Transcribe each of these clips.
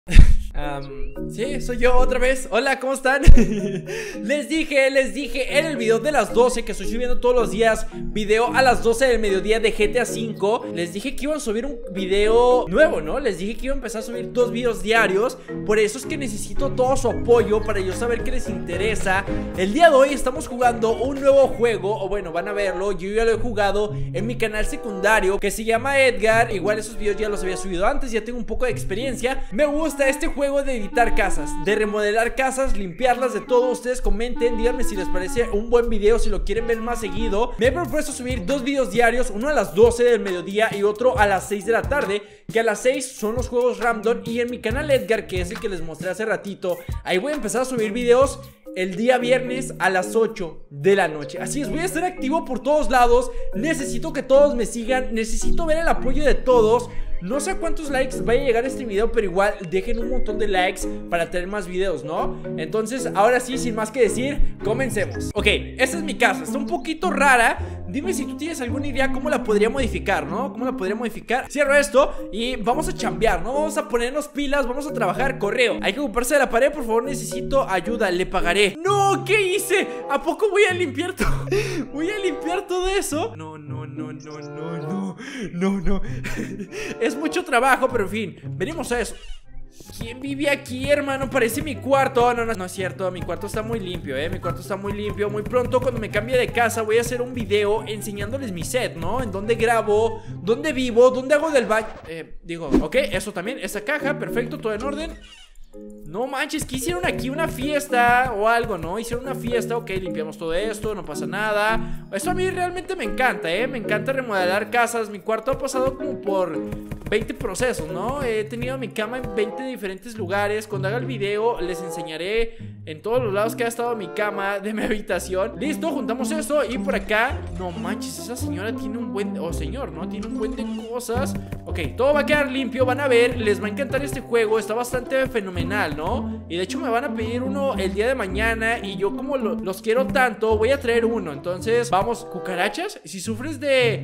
Sí, soy yo otra vez. Hola, ¿cómo están? Les dije en el video de las 12 que estoy subiendo todos los días video a las 12 del mediodía de GTA V. Les dije que iban a subir un video nuevo, ¿no? Les dije que iba a empezar a subir 2 videos diarios. Por eso es que necesito todo su apoyo para yo saber qué les interesa. El día de hoy estamos jugando un nuevo juego, o bueno, van a verlo. Yo ya lo he jugado en mi canal secundario que se llama Edgar. Igual esos videos ya los había subido antes, ya tengo un poco de experiencia. Me gusta este juego de editar casas, de remodelar casas, limpiarlas, de todo. Ustedes comenten, díganme si les parece un buen video, si lo quieren ver más seguido. Me he propuesto subir 2 videos diarios, uno a las 12 del mediodía y otro a las 6 de la tarde, que a las 6 son los juegos random. Y en mi canal Edgar, que es el que les mostré hace ratito, ahí voy a empezar a subir videos el día viernes a las 8 de la noche. Así es, voy a estar activo por todos lados. Necesito que todos me sigan, necesito ver el apoyo de todos. No sé a cuántos likes vaya a llegar este video, pero igual dejen un montón de likes para tener más videos, ¿no? Entonces, ahora sí, sin más que decir, comencemos. Ok, esta es mi casa, está un poquito rara. Dime si tú tienes alguna idea cómo la podría modificar, ¿no? ¿Cómo la podría modificar? Cierro esto y vamos a chambear, ¿no? Vamos a ponernos pilas, vamos a trabajar. Correo, hay que ocuparse de la pared, por favor, necesito ayuda, le pagaré. ¡No! ¿Qué hice? ¿A poco voy a limpiar todo? ¿Voy a limpiar todo eso? No. Es mucho trabajo, pero en fin, venimos a eso. ¿Quién vive aquí, hermano? Parece mi cuarto. No es cierto, mi cuarto está muy limpio, mi cuarto está muy limpio. Muy pronto, cuando me cambie de casa, voy a hacer un video enseñándoles mi set, ¿no? En dónde grabo, dónde vivo, dónde hago del baño. Ok, eso también, esa caja, perfecto, todo en orden. No manches, que hicieron aquí una fiesta o algo, ¿no? Hicieron una fiesta, ok, limpiamos todo esto, no pasa nada. Esto a mí realmente me encanta, me encanta remodelar casas. Mi cuarto ha pasado como por 20 procesos, ¿no? He tenido mi cama en 20 diferentes lugares. Cuando haga el video les enseñaré en todos los lados que ha estado mi cama de mi habitación. Listo, juntamos esto y por acá. No manches, esa señora tiene un buen... Oh, señor, ¿no? Tiene un buen de cosas. Ok, todo va a quedar limpio, van a ver. Les va a encantar este juego, está bastante fenomenal, ¿no? Y de hecho me van a pedir uno el día de mañana. Y yo como los quiero tanto, voy a traer uno. Entonces, vamos, cucarachas. Si sufres de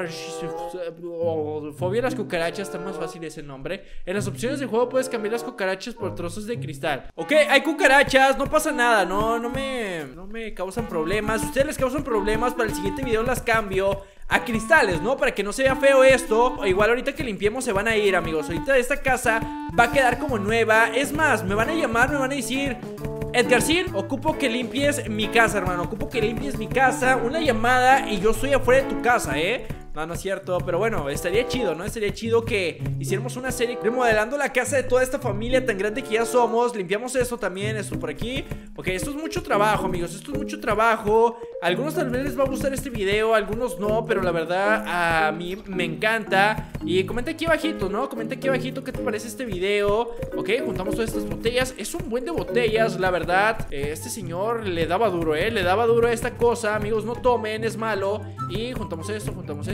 fobia a las cucarachas, está más fácil ese nombre. En las opciones de juego puedes cambiar las cucarachas por trozos de cristal. Ok, hay cucarachas, no pasa nada. No me causan problemas. Si ustedes les causan problemas, para el siguiente video las cambio a cristales, ¿no? Para que no se vea feo esto. Igual ahorita que limpiemos se van a ir, amigos. Ahorita esta casa va a quedar como nueva. Es más, me van a llamar, me van a decir: Edgarcín, ocupo que limpies mi casa, hermano. Ocupo que limpies mi casa. Una llamada y yo estoy afuera de tu casa, No es cierto, pero bueno, estaría chido, ¿no? Estaría chido que hiciéramos una serie remodelando la casa de toda esta familia tan grande que ya somos. Limpiamos esto también, esto por aquí. Ok, esto es mucho trabajo, amigos, esto es mucho trabajo. A algunos tal vez les va a gustar este video, a algunos no, pero la verdad a mí me encanta. Y comenta aquí abajito, ¿no? Comenta aquí abajito qué te parece este video. Ok, juntamos todas estas botellas. Es un buen de botellas, la verdad. Este señor le daba duro, le daba duro a esta cosa. Amigos, no tomen, es malo. Y juntamos esto,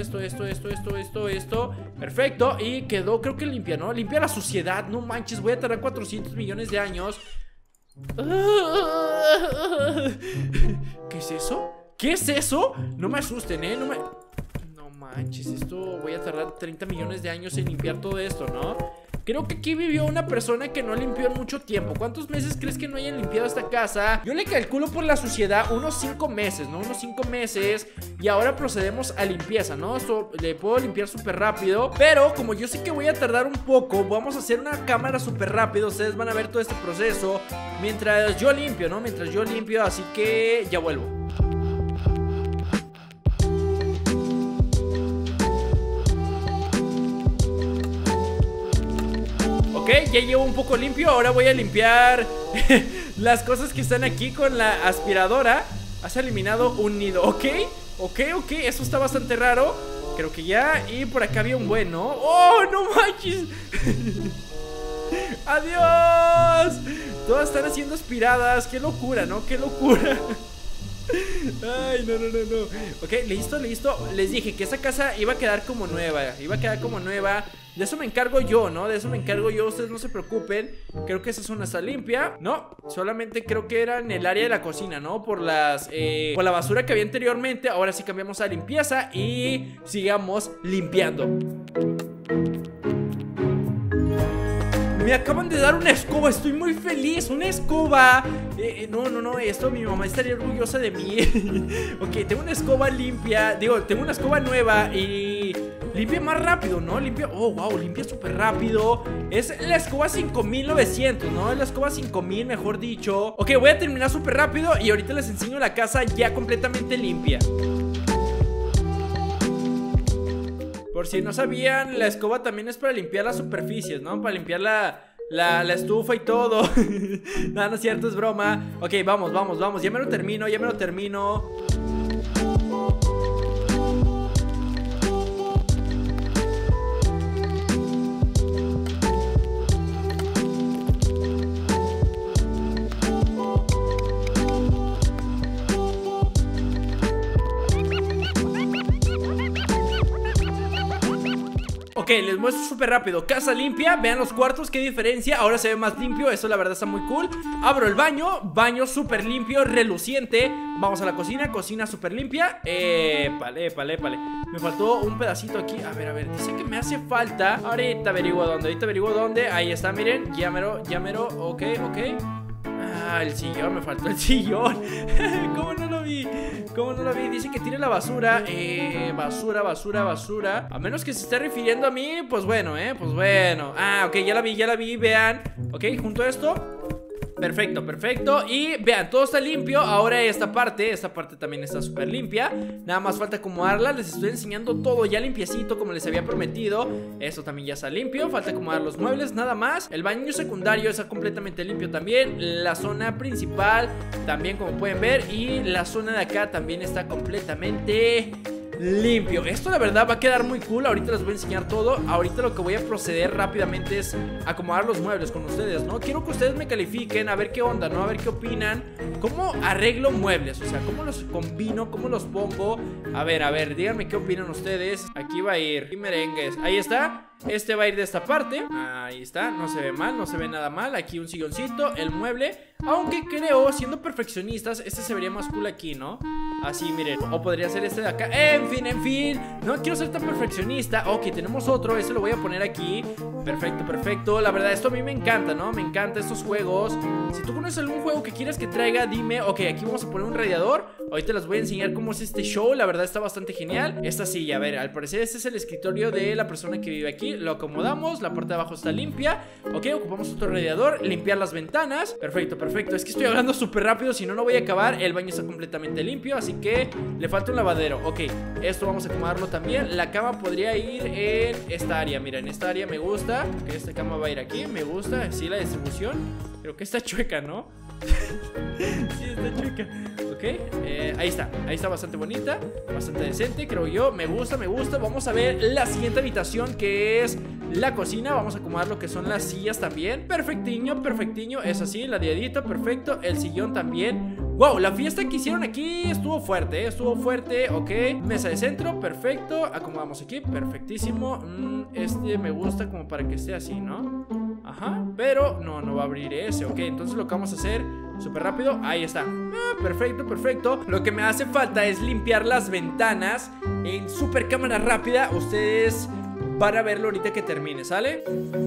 esto. Perfecto, y quedó, creo que limpia, ¿no? Limpia la suciedad, no manches, voy a tardar 400 millones de años. ¿Qué es eso? ¿Qué es eso? No me asusten, No manches, esto voy a tardar 30 millones de años en limpiar todo esto, ¿no? Creo que aquí vivió una persona que no limpió en mucho tiempo. ¿Cuántos meses crees que no hayan limpiado esta casa? Yo le calculo por la suciedad unos 5 meses, ¿no? Unos 5 meses. Y ahora procedemos a limpieza, ¿no? Esto le puedo limpiar súper rápido. Pero como yo sé que voy a tardar un poco, vamos a hacer una cámara súper rápido. Ustedes van a ver todo este proceso mientras yo limpio, ¿no? Mientras yo limpio, así que ya vuelvo. Ok, ya llevo un poco limpio. Ahora voy a limpiar las cosas que están aquí con la aspiradora. Has eliminado un nido. Ok, eso está bastante raro. Creo que ya. Y por acá había un buen, ¿no? ¡Oh, no manches! ¡Adiós! Todas están haciendo aspiradas. ¡Qué locura!, ¿no? ¡Qué locura! Ay, no. Ok, listo. Les dije que esa casa iba a quedar como nueva. De eso me encargo yo, ¿no? De eso me encargo yo, ustedes no se preocupen. Creo que esa zona está limpia. No, solamente creo que era en el área de la cocina, ¿no? Por la basura que había anteriormente. Ahora sí cambiamos a limpieza y sigamos limpiando. Me acaban de dar una escoba, estoy muy feliz. Una escoba. No, esto mi mamá estaría orgullosa de mí. Ok, tengo una escoba limpia. Digo, tengo una escoba nueva y limpia más rápido, ¿no? Limpia, oh, wow, limpia súper rápido. Es la escoba 5900, ¿no? Es la escoba 5000, mejor dicho. Ok, voy a terminar súper rápido y ahorita les enseño la casa ya completamente limpia. Por si no sabían, la escoba también es para limpiar las superficies, ¿no? Para limpiar la estufa y todo. No, no es cierto, es broma. Ok, vamos, ya me lo termino. Ok, les muestro súper rápido. Casa limpia, vean los cuartos, qué diferencia. Ahora se ve más limpio, eso la verdad está muy cool. Abro el baño, baño súper limpio, reluciente. Vamos a la cocina, cocina súper limpia. Vale. Me faltó un pedacito aquí. A ver, dice que me hace falta. Ahorita averiguo dónde, ahí está, miren. Ya mero, ok. Ah, el sillón, me faltó el sillón. ¿Cómo no lo vi? Dice que tire la basura. Basura. A menos que se esté refiriendo a mí, pues bueno, Ah, ok, ya la vi, vean. Ok, junto a esto. Perfecto. Y vean, todo está limpio. Ahora esta parte también está súper limpia. Nada más falta acomodarla. Les estoy enseñando todo ya limpiecito, como les había prometido. Esto también ya está limpio. Falta acomodar los muebles, nada más. El baño secundario está completamente limpio también. La zona principal también, como pueden ver. Y la zona de acá también está completamente limpio. Esto la verdad va a quedar muy cool. Ahorita les voy a enseñar todo. Ahorita lo que voy a proceder rápidamente es acomodar los muebles con ustedes, ¿no? Quiero que ustedes me califiquen, a ver qué onda, ¿no? A ver qué opinan. ¿Cómo arreglo muebles? O sea, ¿cómo los combino? ¿Cómo los pongo? A ver, díganme qué opinan ustedes. Aquí va a ir y merengues. Ahí está. Este va a ir de esta parte. Ahí está, no se ve mal, no se ve nada mal. Aquí un silloncito, el mueble. Aunque creo, siendo perfeccionistas, este se vería más cool aquí, ¿no? Así, miren, o podría ser este de acá. En fin, no quiero ser tan perfeccionista. Ok, tenemos otro, este lo voy a poner aquí. Perfecto, la verdad esto a mí me encanta, ¿no? Me encantan estos juegos. Si tú conoces algún juego que quieras que traiga, dime. Ok, aquí vamos a poner un radiador. Ahorita les voy a enseñar cómo es este show. La verdad está bastante genial. Esta silla, a ver, al parecer este es el escritorio de la persona que vive aquí. Lo acomodamos, la parte de abajo está limpia. Ok, ocupamos otro radiador, limpiar las ventanas. Perfecto, es que estoy hablando súper rápido, si no, no voy a acabar. El baño está completamente limpio, así que le falta un lavadero. Ok, esto vamos a acomodarlo también. La cama podría ir en esta área. Mira, en esta área me gusta. Ok, esta cama va a ir aquí, me gusta. Sí, la distribución, pero que está chueca, ¿no? Sí, está chueca. Ok, ahí está bastante bonita, bastante decente, creo yo. Me gusta. Vamos a ver la siguiente habitación, que es la cocina. Vamos a acomodar lo que son las sillas también. Perfectiño, es así, la diadita, perfecto. El sillón también. Wow, la fiesta que hicieron aquí estuvo fuerte, ok. Mesa de centro, perfecto. Acomodamos aquí, perfectísimo. Este me gusta como para que esté así, ¿no? Ajá, pero no va a abrir ese. Ok, entonces lo que vamos a hacer súper rápido, ahí está. Perfecto. Lo que me hace falta es limpiar las ventanas en super cámara rápida. Ustedes van a verlo ahorita que termine, ¿sale?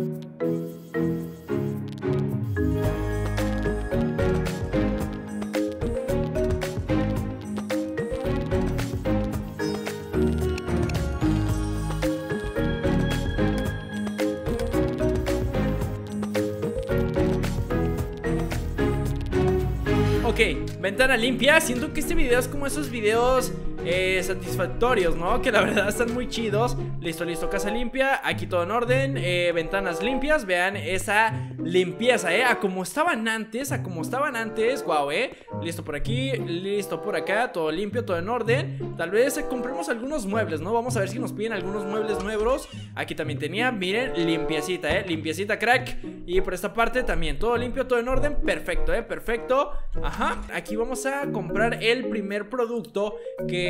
Ok, ventana limpia. Siento que este video es como esos videos satisfactorios, ¿no? Que la verdad están muy chidos. Listo, casa limpia. Aquí todo en orden, ventanas limpias. Vean esa limpieza, a como estaban antes, wow, listo por aquí, listo por acá. Todo limpio, todo en orden. Tal vez compremos algunos muebles, ¿no? Vamos a ver si nos piden algunos muebles nuevos. Aquí también tenía, miren, limpiecita, limpiecita, crack. Y por esta parte también, todo limpio, todo en orden. Perfecto, perfecto. Ajá, aquí vamos a comprar el primer producto, que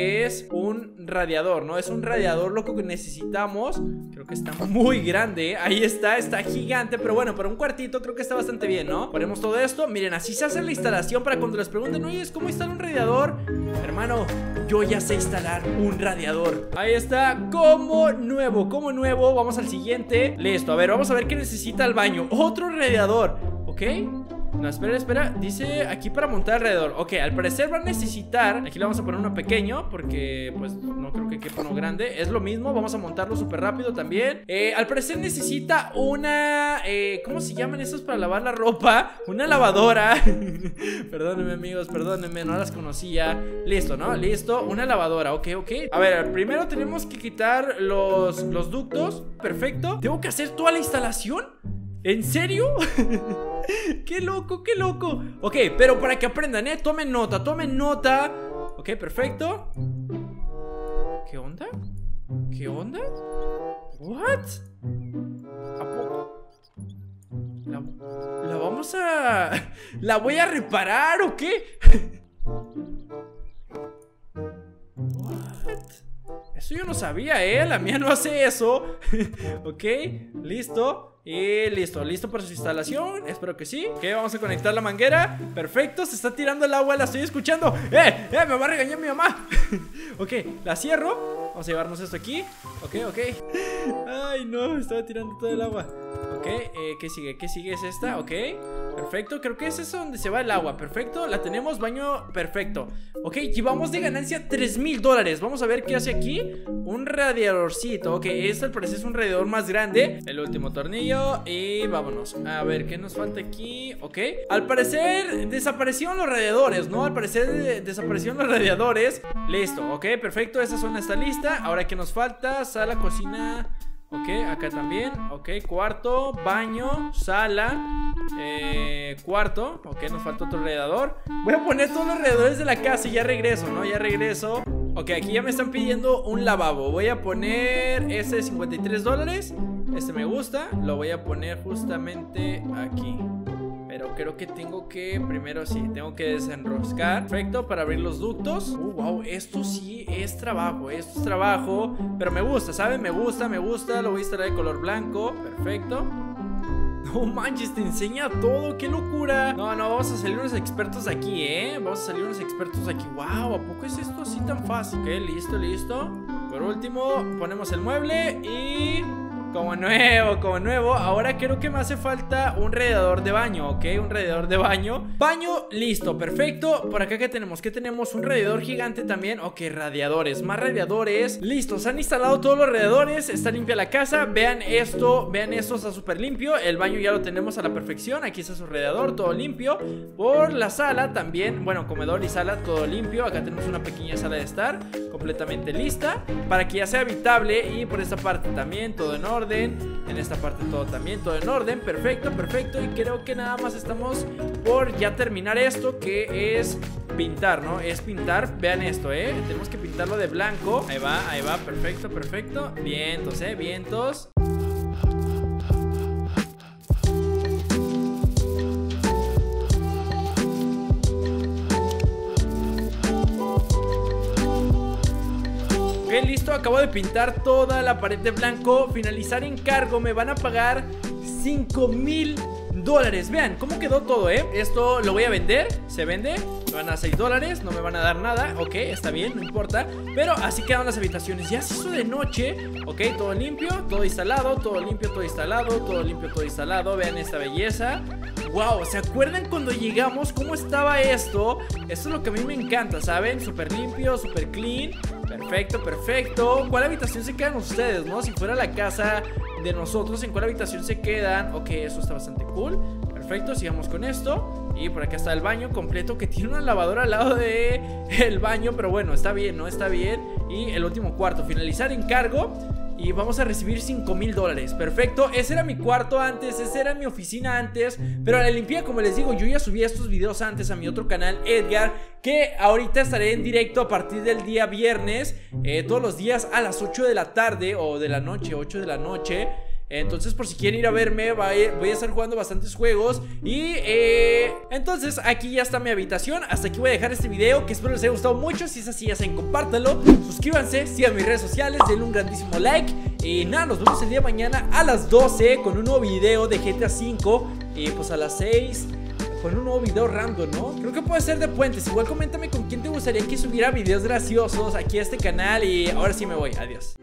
es un radiador, ¿no? Es un radiador lo que necesitamos. Creo que está muy grande, ¿eh? Ahí está gigante. Pero bueno, para un cuartito creo que está bastante bien, ¿no? Ponemos todo esto, miren, así se hace la instalación. Para cuando les pregunten, oye, ¿cómo instala un radiador? Hermano, yo ya sé instalar un radiador. Ahí está, como nuevo, como nuevo. Vamos al siguiente. Listo, a ver, vamos a ver qué necesita el baño. Otro radiador, ¿ok? No, espera, dice aquí para montar el radiador. Ok, al parecer va a necesitar. Aquí le vamos a poner uno pequeño porque pues no creo que quepa uno grande. Es lo mismo, vamos a montarlo súper rápido también. Al parecer necesita una ¿cómo se llaman esos para lavar la ropa? Una lavadora. Perdónenme amigos, perdónenme, no las conocía. Listo, ¿no? Listo, una lavadora, ok. A ver, primero tenemos que quitar los ductos. Perfecto. ¿Tengo que hacer toda la instalación? ¿En serio? ¡Qué loco, qué loco! Ok, pero para que aprendan, tomen nota, tomen nota. Ok, perfecto. ¿Qué onda? ¿Qué onda? ¿What? ¿A poco? ¿La vamos a... ¿La voy a reparar o qué? ¿What? Eso yo no sabía, la mía no hace eso. Ok, listo. Y listo para su instalación. Espero que sí. Ok, vamos a conectar la manguera. Perfecto, se está tirando el agua, la estoy escuchando. Me va a regañar mi mamá. Ok, la cierro. Vamos a llevarnos esto aquí. Ok. Ay, no, estaba tirando todo el agua. Ok, ¿qué sigue? ¿Qué sigue? Es esta, ok. Perfecto, creo que es eso donde se va el agua. Perfecto, la tenemos, baño, perfecto. Ok, llevamos de ganancia $3,000. Vamos a ver qué hace aquí. Un radiadorcito, ok, este al parecer es un radiador más grande. El último tornillo y vámonos. A ver, ¿qué nos falta aquí? Ok, al parecer desaparecieron los radiadores, ¿no? Al parecer desaparecieron los radiadores. Listo, ok, perfecto, esa zona está lista. Ahora, ¿qué nos falta? Sala, cocina. Ok, acá también. Ok, cuarto, baño, sala, cuarto. Ok, nos falta otro radiador. Voy a poner todos los radiadores de la casa y ya regreso, ¿no? Ya regreso. Ok, aquí ya me están pidiendo un lavabo. Voy a poner ese de $53. Este me gusta. Lo voy a poner justamente aquí. Pero creo que tengo que, primero sí, tengo que desenroscar. Perfecto, para abrir los ductos. Wow, esto sí es trabajo, esto es trabajo. Pero me gusta, ¿saben? Me gusta. Lo voy a instalar de color blanco. Perfecto. No manches, te enseña todo, qué locura. No, vamos a salir unos expertos aquí, vamos a salir unos expertos aquí. Wow, ¿a poco es esto así tan fácil? Ok, listo. Por último, ponemos el mueble y... Como nuevo. Ahora creo que me hace falta un radiador de baño, ¿ok? Un radiador de baño. Baño, listo, perfecto. Por acá, ¿qué tenemos? ¿Qué tenemos? Un radiador gigante también. Ok, radiadores, más radiadores. Listo, se han instalado todos los radiadores. Está limpia la casa. Vean esto, está súper limpio. El baño ya lo tenemos a la perfección. Aquí está su radiador, todo limpio. Por la sala también, bueno, comedor y sala, todo limpio. Acá tenemos una pequeña sala de estar completamente lista para que ya sea habitable. Y por esta parte también, todo en orden. En esta parte todo también, todo en orden. Perfecto. Y creo que nada más estamos por ya terminar esto, que es pintar, ¿no? Es pintar, vean esto, tenemos que pintarlo de blanco. Ahí va, perfecto. Vientos. Ok, listo, acabo de pintar toda la pared de blanco. Finalizar encargo, me van a pagar $5,000. Vean cómo quedó todo, Esto lo voy a vender, se vende. Me van a dar $6, no me van a dar nada. Ok, está bien, no importa. Pero así quedan las habitaciones, ya se hizo de noche. Ok, todo limpio, todo instalado. Todo limpio, todo instalado. Vean esta belleza. Wow, ¿se acuerdan cuando llegamos cómo estaba esto? Esto es lo que a mí me encanta, ¿saben? Súper limpio, súper clean. Perfecto. ¿Cuál habitación se quedan ustedes, no? Si fuera la casa de nosotros, ¿en cuál habitación se quedan? Ok, eso está bastante cool. Perfecto, sigamos con esto. Y por acá está el baño completo, que tiene una lavadora al lado de el baño. Pero bueno, está bien, ¿no? Está bien. Y el último cuarto, finalizar encargo. Y vamos a recibir $5,000. Perfecto, ese era mi cuarto antes, esa era mi oficina antes. Pero la limpié, como les digo, yo ya subí estos videos antes a mi otro canal, Edgar, que ahorita estaré en directo a partir del día viernes, todos los días a las 8 de la tarde o de la noche, 8 de la noche. Entonces por si quieren ir a verme, voy a estar jugando bastantes juegos. Y entonces aquí ya está mi habitación. Hasta aquí voy a dejar este video, que espero les haya gustado mucho. Si es así, ya saben, compártanlo, suscríbanse, sigan mis redes sociales, denle un grandísimo like. Y nada, nos vemos el día de mañana a las 12 con un nuevo video de GTA V. Y pues a las 6 con un nuevo video random, ¿no? Creo que puede ser de puentes. Igual coméntame con quién te gustaría que subiera videos graciosos aquí a este canal. Y ahora sí me voy, adiós.